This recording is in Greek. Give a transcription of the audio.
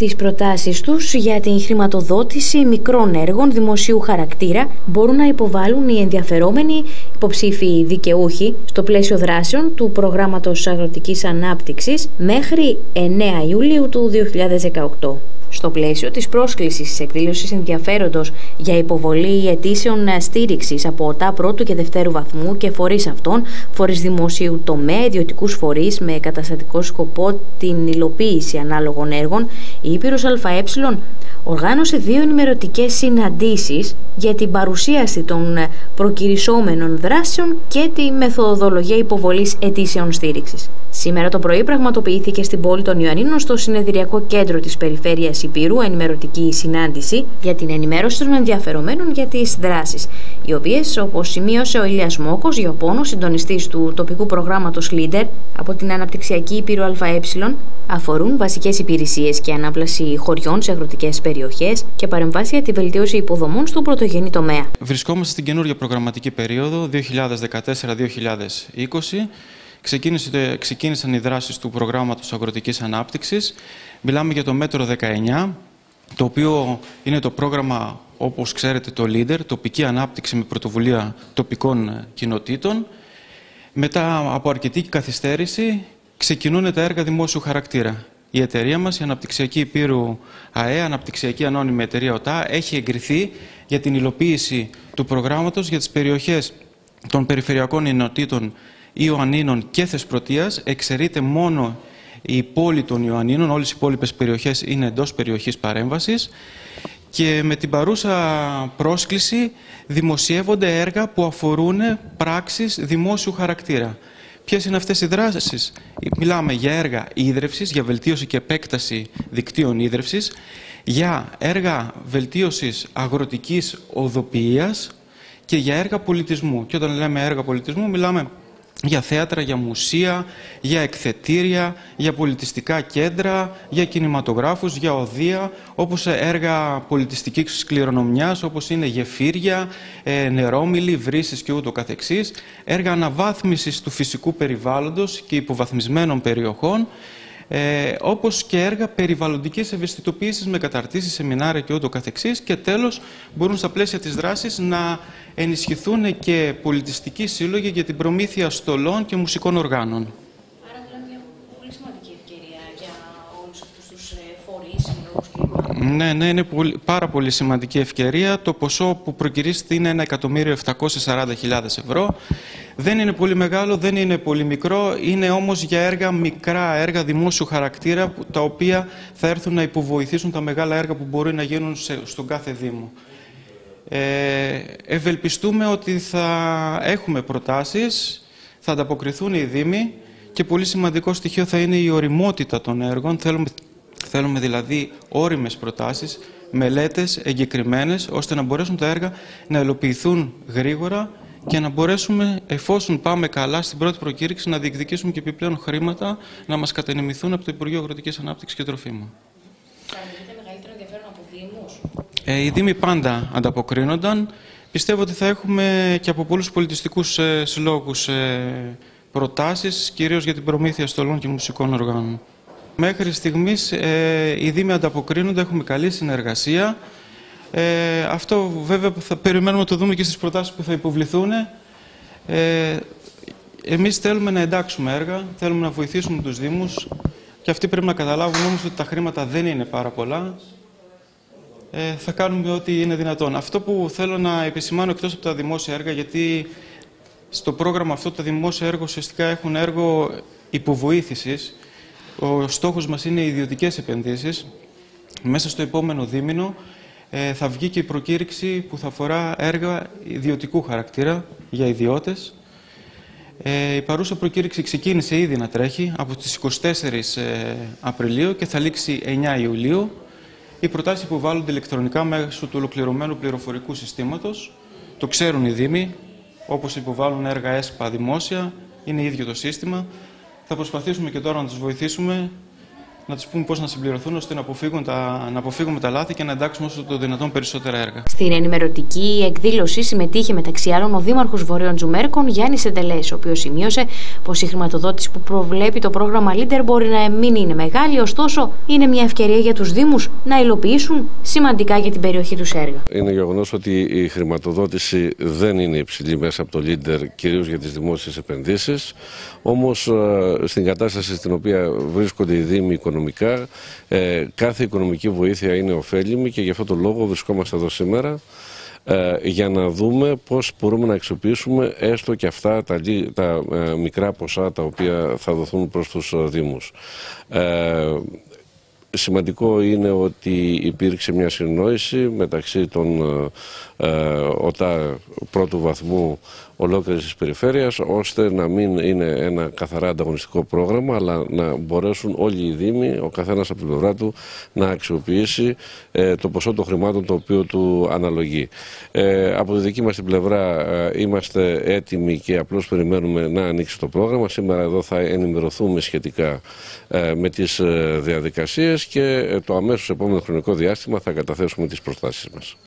Τις προτάσεις τους για την χρηματοδότηση μικρών έργων δημοσίου χαρακτήρα μπορούν να υποβάλουν οι ενδιαφερόμενοι υποψήφιοι δικαιούχοι στο πλαίσιο δράσεων του Προγράμματος Αγροτικής Ανάπτυξης μέχρι 9 Ιουλίου του 2018. Στο πλαίσιο της πρόσκλησης της εκδήλωσης ενδιαφέροντος για υποβολή αιτήσεων στήριξης από ΟΤΑ πρώτου και δευτέρου βαθμού και φορείς αυτών, φορείς δημόσιου τομέα, ιδιωτικούς φορείς με καταστατικό σκοπό την υλοποίηση ανάλογων έργων, η Ήπειρος ΑΕ οργάνωσε 2 ενημερωτικές συναντήσεις για την παρουσίαση των προκηρυσσόμενων δράσεων και τη μεθοδολογία υποβολής αιτήσεων στήριξης. Σήμερα το πρωί πραγματοποιήθηκε στην πόλη των Ιωαννίνων στο συνεδριακό κέντρο της Περιφέρειας Ηπείρου ενημερωτική συνάντηση για την ενημέρωση των ενδιαφερομένων για τις δράσεις, οι οποίες, όπως σημείωσε ο Ηλίας Μόκος, γεωπόνος, συντονιστής του τοπικού προγράμματος Leader από την Αναπτυξιακή Ήπειρο ΑΕ, αφορούν βασικές υπηρεσίες και ανάπλαση χωριών σε αγροτικές περιοχές και παρεμβάσεις για τη βελτίωση υποδομών στον πρωτογενή τομέα. Βρισκόμαστε στην καινούργια προγραμματική περίοδο 2014-2020. Ξεκίνησαν οι δράσεις του Προγράμματος Αγροτικής Ανάπτυξης. Μιλάμε για το μέτρο 19, το οποίο είναι το πρόγραμμα, όπως ξέρετε, το Leader, τοπική ανάπτυξη με πρωτοβουλία τοπικών κοινοτήτων. Μετά από αρκετή καθυστέρηση ξεκινούν τα έργα δημόσιου χαρακτήρα. Η εταιρεία μας, η Αναπτυξιακή Ηπείρου ΑΕ, Αναπτυξιακή Ανώνυμη Εταιρεία ΟΤΑ, έχει εγκριθεί για την υλοποίηση του προγράμματος για τις περιοχές των περιφερειακών ενωτήτων Ιωαννίνων και Θεσπρωτείας. Εξαιρείται μόνο η πόλη των Ιωαννίνων, όλες οι υπόλοιπες περιοχές είναι εντός περιοχής παρέμβασης. Και με την παρούσα πρόσκληση δημοσιεύονται έργα που αφορούν πράξεις δημόσιου χαρακτήρα. Ποιες είναι αυτές οι δράσεις? Μιλάμε για έργα ίδρευσης, για βελτίωση και επέκταση δικτύων ίδρευσης, για έργα βελτίωσης αγροτικής οδοποιίας και για έργα πολιτισμού. Και όταν λέμε έργα πολιτισμού, μιλάμε για θέατρα, για μουσεία, για εκθετήρια, για πολιτιστικά κέντρα, για κινηματογράφους, για οδεία, όπως έργα πολιτιστικής κληρονομιάς, όπως είναι γεφύρια, νερόμυλοι, βρύσεις και ούτω καθεξής, έργα αναβάθμισης του φυσικού περιβάλλοντος και υποβαθμισμένων περιοχών, όπως και έργα περιβαλλοντικής ευαισθητοποίησης με καταρτήσεις, σεμινάρια και ούτω καθεξής. Και τέλος, μπορούν στα πλαίσια της δράσης να ενισχυθούν και πολιτιστικοί σύλλογοι για την προμήθεια στολών και μουσικών οργάνων. Άρα δηλαδή μια πολύ σημαντική ευκαιρία για όλους αυτούς τους φορείς, συλλόγους κλπ. Ναι, είναι πάρα πολύ σημαντική ευκαιρία. Το ποσό που προκηρύσσεται είναι 1.740.000 ευρώ. Δεν είναι πολύ μεγάλο, δεν είναι πολύ μικρό, είναι όμως για έργα μικρά, έργα δημόσιου χαρακτήρα, τα οποία θα έρθουν να υποβοηθήσουν τα μεγάλα έργα που μπορεί να γίνουν στον κάθε Δήμο. Ευελπιστούμε ότι θα έχουμε προτάσεις, θα ανταποκριθούν οι Δήμοι και πολύ σημαντικό στοιχείο θα είναι η ωριμότητα των έργων. Θέλουμε δηλαδή ώριμες προτάσεις, μελέτες εγκεκριμένες, ώστε να μπορέσουν τα έργα να υλοποιηθούν γρήγορα και να μπορέσουμε, εφόσον πάμε καλά στην πρώτη προκήρυξη, να διεκδικήσουμε και επιπλέον χρήματα να μας κατανεμηθούν από το Υπουργείο Αγροτικής Ανάπτυξης και Τροφίμων. Παρατηρείτε μεγαλύτερο ενδιαφέρον από Δήμους? Οι Δήμοι πάντα ανταποκρίνονταν. Πιστεύω ότι θα έχουμε και από πολλούς πολιτιστικούς συλλόγους προτάσεις, κυρίως για την προμήθεια στολών και μουσικών οργάνων. Μέχρι στιγμής οι Δήμοι ανταποκρίνονται, έχουμε καλή συνεργασία. Αυτό βέβαια θα περιμένουμε να το δούμε και στις προτάσεις που θα υποβληθούν. Εμείς θέλουμε να εντάξουμε έργα, θέλουμε να βοηθήσουμε τους Δήμους και αυτοί πρέπει να καταλάβουν όμως ότι τα χρήματα δεν είναι πάρα πολλά. Θα κάνουμε ό,τι είναι δυνατόν. Αυτό που θέλω να επισημάνω εκτός από τα δημόσια έργα, γιατί στο πρόγραμμα αυτό τα δημόσια έργα ουσιαστικά έχουν έργο υποβοήθησης. Ο στόχος μας είναι οι ιδιωτικές επενδύσεις. Μέσα στο επόμενο δίμηνο θα βγει και η προκήρυξη που θα αφορά έργα ιδιωτικού χαρακτήρα για ιδιώτες. Η παρούσα προκήρυξη ξεκίνησε ήδη να τρέχει από τις 24 Απριλίου και θα λήξει 9 Ιουλίου. Οι προτάσεις υποβάλλονται ηλεκτρονικά μέσω του ολοκληρωμένου πληροφορικού συστήματος. Το ξέρουν οι Δήμοι, όπως υποβάλλουν έργα ΕΣΠΑ δημόσια, είναι ίδιο το σύστημα. Θα προσπαθήσουμε και τώρα να τους βοηθήσουμε να τους πούμε πώς να συμπληρωθούν ώστε να αποφύγουμε τα λάθη και να εντάξουμε όσο το δυνατόν περισσότερα έργα. Στην ενημερωτική εκδήλωση συμμετείχε μεταξύ άλλων ο Δήμαρχος Βορείων Τζουμέρκων Γιάννης Εντελές, ο οποίος σημείωσε πως η χρηματοδότηση που προβλέπει το πρόγραμμα Leader μπορεί να μην είναι μεγάλη, ωστόσο είναι μια ευκαιρία για τους Δήμους να υλοποιήσουν σημαντικά για την περιοχή τους έργα. Είναι γεγονός ότι η χρηματοδότηση δεν είναι υψηλή μέσα από το Leader, κυρίως για τις δημόσιες επενδύσεις. Όμως στην κατάσταση στην οποία βρίσκονται οι Δήμοι οικονομικά, κάθε οικονομική βοήθεια είναι ωφέλιμη και γι' αυτό το λόγο βρισκόμαστε εδώ σήμερα για να δούμε πώς μπορούμε να αξιοποιήσουμε έστω και αυτά τα μικρά ποσά τα οποία θα δοθούν προς τους Δήμους. Σημαντικό είναι ότι υπήρξε μια συνεννόηση μεταξύ των ΟΤΑ πρώτου βαθμού ολόκληρης της περιφέρειας, ώστε να μην είναι ένα καθαρά ανταγωνιστικό πρόγραμμα, αλλά να μπορέσουν όλοι οι Δήμοι, ο καθένας από την πλευρά του, να αξιοποιήσει το ποσό των χρημάτων το οποίο του αναλογεί. Από τη δική μας την πλευρά είμαστε έτοιμοι και απλώς περιμένουμε να ανοίξει το πρόγραμμα. Σήμερα εδώ θα ενημερωθούμε σχετικά με τις διαδικασίες και το αμέσως επόμενο χρονικό διάστημα θα καταθέσουμε τις προτάσεις μας.